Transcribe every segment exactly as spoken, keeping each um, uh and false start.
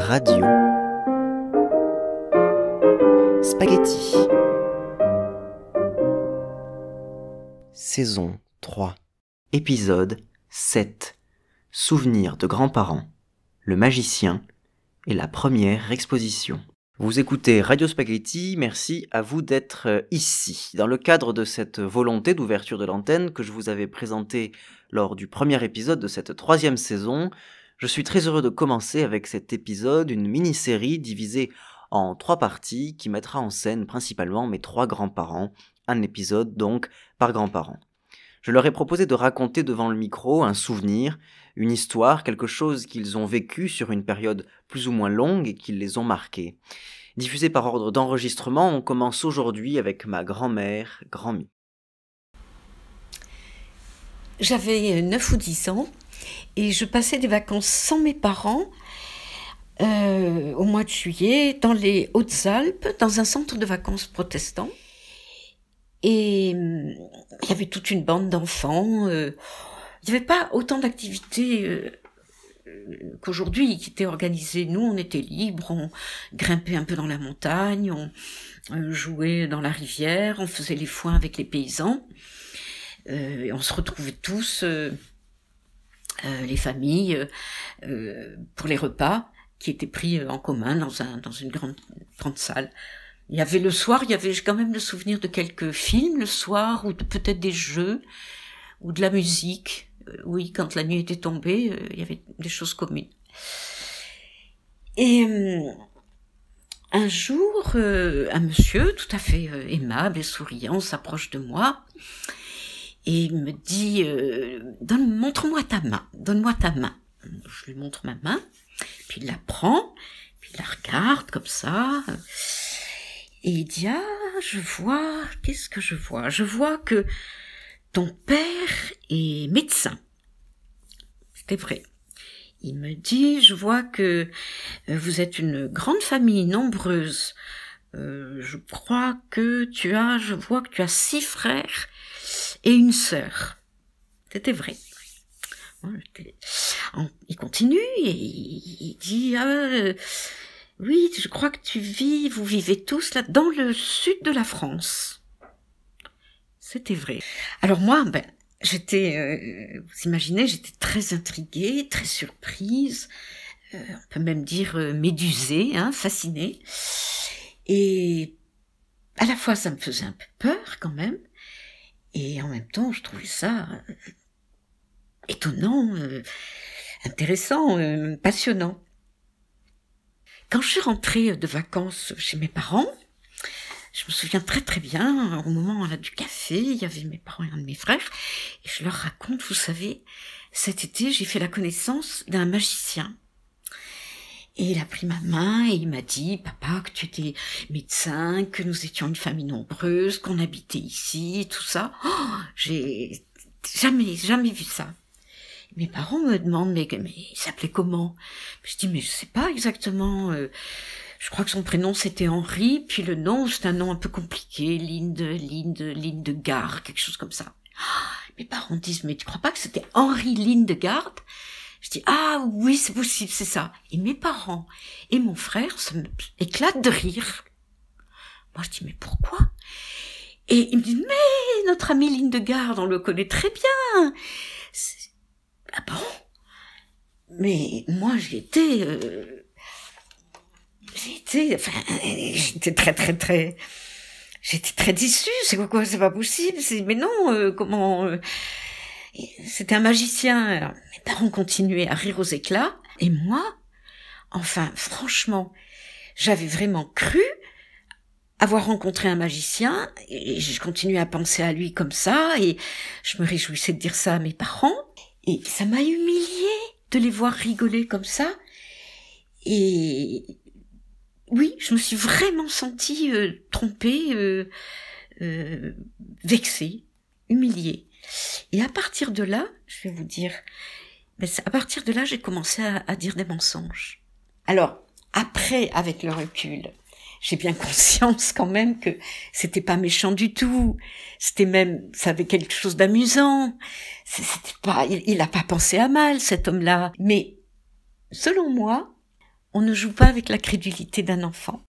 Radio Spaghetti. Saison trois. Épisode sept. Souvenirs de grands-parents, le magicien et la première exposition. Vous écoutez Radio Spaghetti, merci à vous d'être ici. Dans le cadre de cette volonté d'ouverture de l'antenne que je vous avais présentée lors du premier épisode de cette troisième saison, je suis très heureux de commencer avec cet épisode, une mini-série divisée en trois parties qui mettra en scène principalement mes trois grands-parents, un épisode donc par grand-parent. Je leur ai proposé de raconter devant le micro un souvenir, une histoire, quelque chose qu'ils ont vécu sur une période plus ou moins longue et qui les ont marqués. Diffusé par ordre d'enregistrement, on commence aujourd'hui avec ma grand-mère, Grand-Mi. J'avais neuf ou dix ans et je passais des vacances sans mes parents euh, au mois de juillet dans les Hautes-Alpes, dans un centre de vacances protestant. Et euh, il y avait toute une bande d'enfants. Euh, il n'y avait pas autant d'activités euh, qu'aujourd'hui qui étaient organisées. Nous, on était libres, on grimpait un peu dans la montagne, on euh, jouait dans la rivière, on faisait les foins avec les paysans. Euh, et on se retrouvait tous, euh, euh, les familles, euh, pour les repas qui étaient pris en commun dans, un, dans une grande, grande salle. Il y avait le soir, il y avait quand même le souvenir de quelques films le soir, ou de, peut-être des jeux, ou de la musique. Euh, oui, quand la nuit était tombée, euh, il y avait des choses communes. Et euh, un jour, euh, un monsieur tout à fait euh, aimable et souriant s'approche de moi et il me dit euh, « Donne, montre-moi ta main, donne-moi ta main ». Je lui montre ma main, puis il la prend, puis il la regarde comme ça. Et il dit « Ah, je vois, qu'est-ce que je vois ? Je vois que ton père est médecin. » C'était vrai. Il me dit « Je vois que vous êtes une grande famille, nombreuse. Euh, je crois que tu as, je vois que tu as six frères et une sœur. » C'était vrai. Il continue et il dit « Ah, euh, oui, je crois que tu vis, vous vivez tous là, dans le sud de la France. » C'était vrai. Alors moi, ben, j'étais, euh, vous imaginez, j'étais très intriguée, très surprise, euh, on peut même dire euh, médusée, hein, fascinée. Et à la fois, ça me faisait un peu peur quand même, et en même temps, je trouvais ça euh, étonnant, euh, intéressant, euh, passionnant. Quand je suis rentrée de vacances chez mes parents, je me souviens très très bien, au moment là, du café, il y avait mes parents et un de mes frères, et je leur raconte, vous savez, cet été, j'ai fait la connaissance d'un magicien. Et il a pris ma main et il m'a dit, papa, que tu étais médecin, que nous étions une famille nombreuse, qu'on habitait ici, tout ça. Oh, j'ai jamais, jamais vu ça. Mes parents me demandent, mais, mais il s'appelait comment? Je dis, mais je sais pas exactement. Euh, je crois que son prénom c'était Henri, puis le nom c'est un nom un peu compliqué, Linde, Linde, Lindegaard, quelque chose comme ça. Oh, mes parents disent, mais tu crois pas que c'était Henri Lindegaard? Je dis, ah oui, c'est possible, c'est ça. Et mes parents et mon frère se éclatent de rire. Moi je dis, mais pourquoi? Et ils me disent, mais notre ami Lindegaard, on le connaît très bien. C'est... Ah bon? Mais moi j'étais... Euh... J'étais... Enfin, j'étais très très très... J'étais très déçue, c'est quoi, quoi, c'est pas possible, c'est... Mais non, euh, comment... Euh... C'était un magicien. Alors, mes parents continuaient à rire aux éclats, et moi, enfin, franchement, j'avais vraiment cru avoir rencontré un magicien, et je continuais à penser à lui comme ça, et je me réjouissais de dire ça à mes parents, et ça m'a humiliée de les voir rigoler comme ça, et oui, je me suis vraiment sentie euh, trompée, euh, euh, vexée, humiliée. Et à partir de là, je vais vous dire, mais à partir de là, j'ai commencé à, à dire des mensonges. Alors, après, avec le recul, j'ai bien conscience quand même que c'était pas méchant du tout. C'était même, ça avait quelque chose d'amusant. C'était pas, il, il a pas pensé à mal, cet homme-là. Mais, selon moi, on ne joue pas avec la crédulité d'un enfant.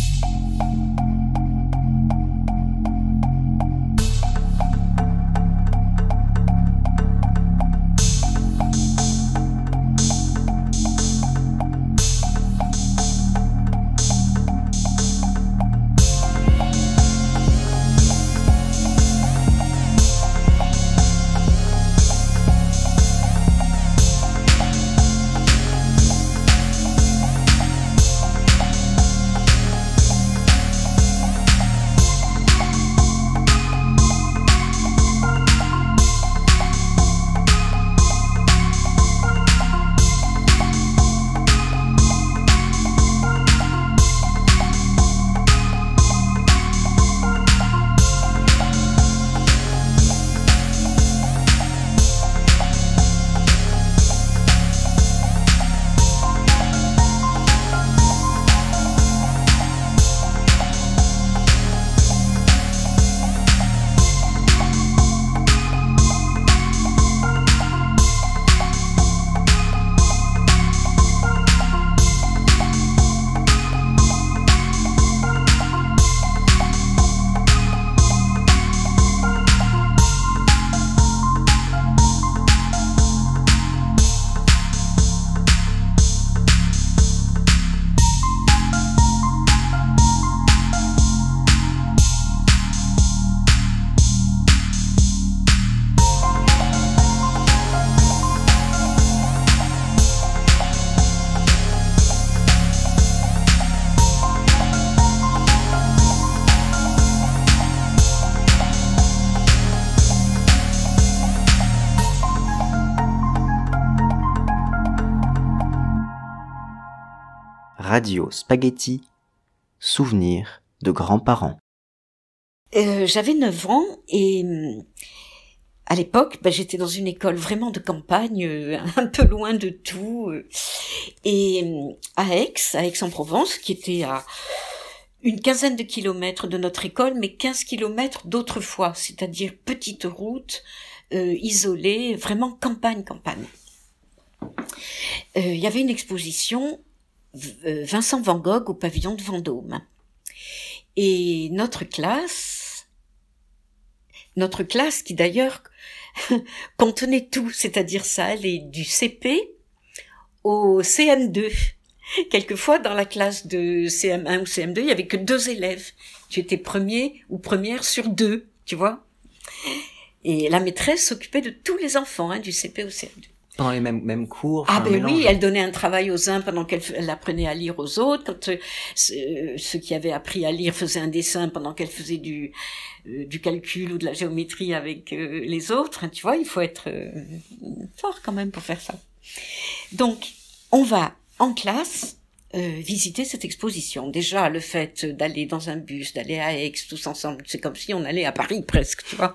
Radio Spaghetti, souvenirs de grands-parents. Euh, j'avais neuf ans et euh, à l'époque, bah, j'étais dans une école vraiment de campagne, euh, un peu loin de tout. Euh, et euh, à Aix, à Aix-en-Provence, qui était à une quinzaine de kilomètres de notre école, mais quinze kilomètres d'autrefois, c'est-à-dire petite route, euh, isolée, vraiment campagne-campagne. Euh, il y avait une exposition Vincent Van Gogh au pavillon de Vendôme. Et notre classe, notre classe qui d'ailleurs contenait tout, c'est-à-dire ça allait du C P au C M deux. Quelquefois, dans la classe de C M un ou C M deux, il y avait que deux élèves. Tu étais premier ou première sur deux, tu vois. Et la maîtresse s'occupait de tous les enfants, hein, du C P au C M deux. Pendant les mêmes, mêmes cours. Ah ben oui, elle donnait un travail aux uns pendant qu'elle elle apprenait à lire aux autres. Quand euh, ceux qui avaient appris à lire faisaient un dessin pendant qu'elle faisait du euh, du calcul ou de la géométrie avec euh, les autres. Tu vois, il faut être euh, fort quand même pour faire ça. Donc, on va en classe euh, visiter cette exposition. Déjà, le fait d'aller dans un bus, d'aller à Aix, tous ensemble, c'est comme si on allait à Paris presque, tu vois.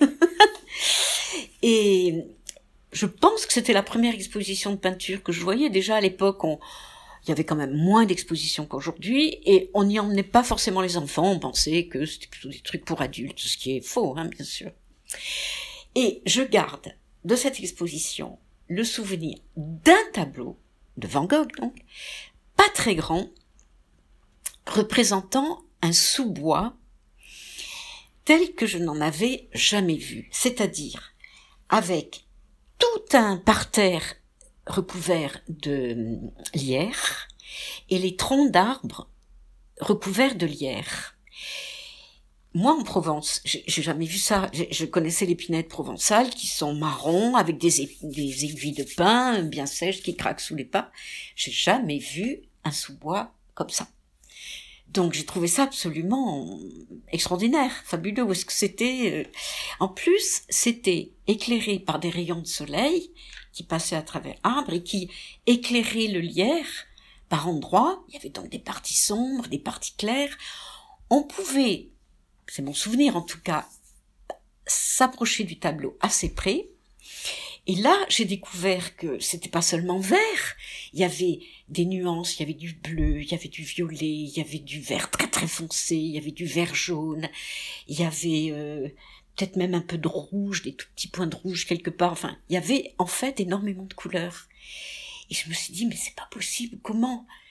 Et je pense que c'était la première exposition de peinture que je voyais. Déjà à l'époque, on, il y avait quand même moins d'expositions qu'aujourd'hui, et on n'y emmenait pas forcément les enfants. On pensait que c'était plutôt des trucs pour adultes, ce qui est faux, hein, bien sûr. Et je garde de cette exposition le souvenir d'un tableau de Van Gogh, donc pas très grand, représentant un sous-bois tel que je n'en avais jamais vu, c'est-à-dire avec tout un parterre recouvert de lierre et les troncs d'arbres recouverts de lierre. Moi, en Provence, j'ai, j'ai jamais vu ça. Je, je connaissais l'épinette provençale qui sont marrons avec des, é- des aiguilles de pin bien sèches qui craquent sous les pas. J'ai jamais vu un sous-bois comme ça. Donc j'ai trouvé ça absolument extraordinaire, fabuleux. Où est-ce que c'était euh... En plus, c'était éclairé par des rayons de soleil qui passaient à travers arbres et qui éclairaient le lierre par endroits. Il y avait donc des parties sombres, des parties claires. On pouvait, c'est mon souvenir en tout cas, s'approcher du tableau assez près. Et là, j'ai découvert que c'était pas seulement vert, il y avait des nuances, il y avait du bleu, il y avait du violet, il y avait du vert très très foncé, il y avait du vert jaune, il y avait euh, peut-être même un peu de rouge, des tout petits points de rouge quelque part, enfin, il y avait en fait énormément de couleurs. Et je me suis dit, mais c'est pas possible, comment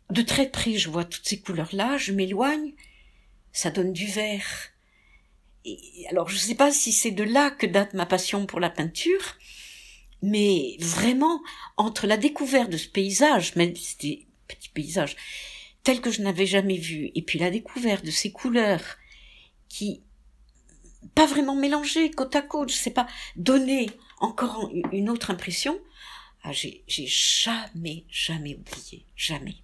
de très près, je vois toutes ces couleurs-là, je m'éloigne, ça donne du vert. Et alors, je ne sais pas si c'est de là que date ma passion pour la peinture, mais vraiment, entre la découverte de ce paysage, même si c'était un petit paysage, tel que je n'avais jamais vu, et puis la découverte de ces couleurs qui, pas vraiment mélangées, côte à côte, je sais pas, donnaient encore une autre impression, ah, j'ai, j'ai jamais, jamais oublié, jamais.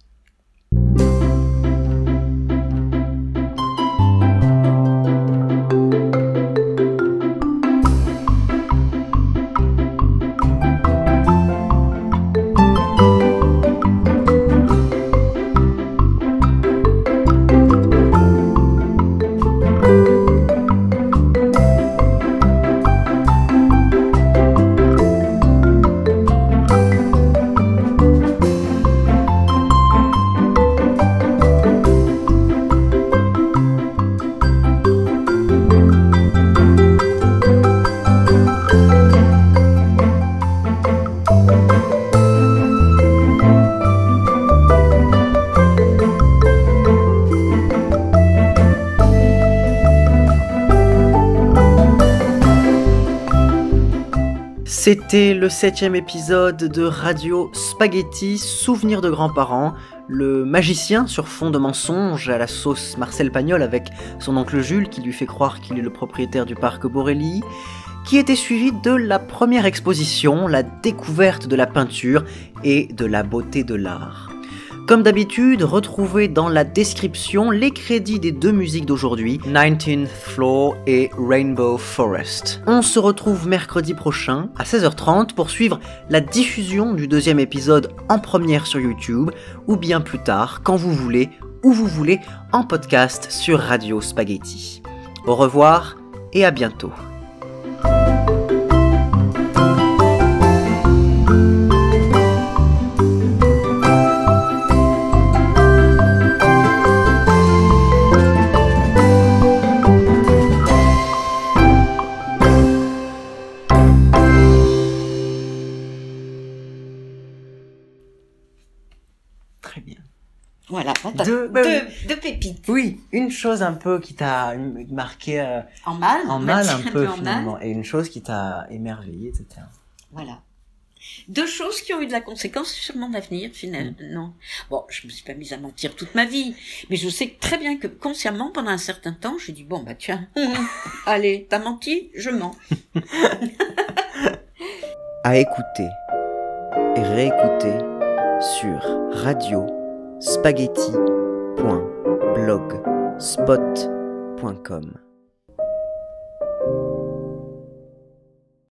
C'était le septième épisode de Radio Spaghetti, Souvenirs de grands-parents, le magicien sur fond de mensonges à la sauce Marcel Pagnol avec son oncle Jules qui lui fait croire qu'il est le propriétaire du parc Borély, qui était suivi de la première exposition, la découverte de la peinture et de la beauté de l'art. Comme d'habitude, retrouvez dans la description les crédits des deux musiques d'aujourd'hui, nineteenth Floor et Rainbow Forest. On se retrouve mercredi prochain à seize heures trente pour suivre la diffusion du deuxième épisode en première sur YouTube, ou bien plus tard, quand vous voulez, où vous voulez, en podcast sur Radio Spaghetti. Au revoir et à bientôt. Très bien. Voilà, deux, deux, bah, deux, oui. deux pépites. Oui, une chose un peu qui t'a marqué euh, En mal, en mal un peu, en finalement, mal. et une chose qui t'a émerveillé, et cetera. Voilà. Deux choses qui ont eu de la conséquence sur mon avenir, finalement. Mm. Bon, je me suis pas mise à mentir toute ma vie, mais je sais très bien que consciemment, pendant un certain temps, j'ai dit, bon, bah tiens, allez, t'as menti, je mens. À écouter et réécouter sur radio spaghetti point blogspot point com.